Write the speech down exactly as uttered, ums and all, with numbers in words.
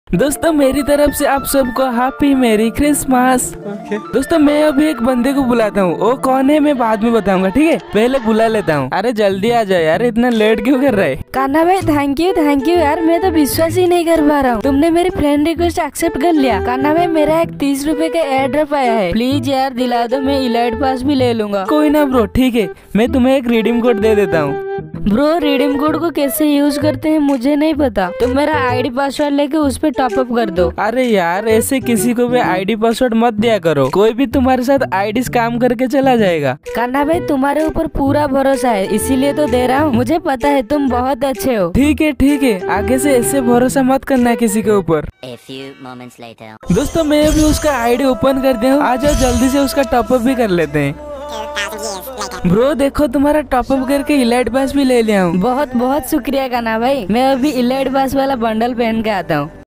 दोस्तों मेरी तरफ से आप सबको हैप्पी मेरी क्रिसमस। ओके। दोस्तों मैं अभी एक बंदे को बुलाता हूँ, वो कौन है मैं बाद में बताऊंगा, ठीक है? पहले बुला लेता हूँ। अरे जल्दी आ जाओ यार, इतना लेट क्यों कर रहे? कान्हा भाई थैंक यू थैंक यू यार, मैं तो विश्वास ही नहीं कर पा रहा हूँ, तुमने मेरी फ्रेंड रिक्वेस्ट एक्सेप्ट कर लिया। कान्हा भाई मेरा एक तीस रुपए का एयर ड्रॉप आया है, प्लीज यार दिला दो, मैं इलाइट पास भी ले लूंगा। कोई ना ब्रो, ठीक है, मैं तुम्हें एक रिडीम कोड दे देता हूँ। ब्रो रिडीम कोड को कैसे यूज करते हैं मुझे नहीं पता, तुम मेरा आईडी पासवर्ड लेके उस पे टॉप अप कर दो। अरे यार ऐसे किसी को भी आईडी पासवर्ड मत दिया करो, कोई भी तुम्हारे साथ आईडी काम करके चला जाएगा। कान्हा भाई तुम्हारे ऊपर पूरा भरोसा है, इसीलिए तो दे रहा हूँ, मुझे पता है तुम बहुत अच्छे हो। ठीक है ठीक है, आगे से ऐसे भरोसा मत करना किसी के ऊपर। A few moments later. दोस्तों मैं अभी उसका आईडी ओपन कर दिया हूँ, आ जाओ जल्दी से उसका टॉप अप भी कर लेते हैं। ब्रो देखो तुम्हारा टॉप अप करके इलाइट पास भी ले लिया हूँ। बहुत बहुत शुक्रिया कान्हा भाई, मैं अभी इलाइट पास वाला बंडल पहन के आता हूँ।